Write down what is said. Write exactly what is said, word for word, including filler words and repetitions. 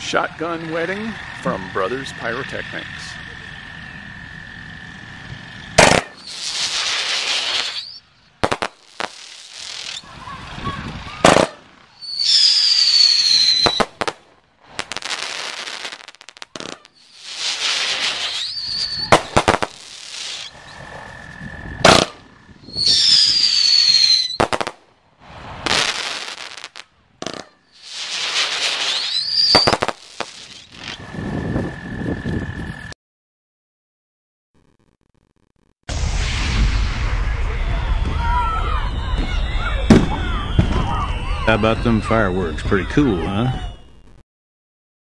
Shotgun wedding from Brothers Pyrotechnics. How about them fireworks? Pretty cool, huh?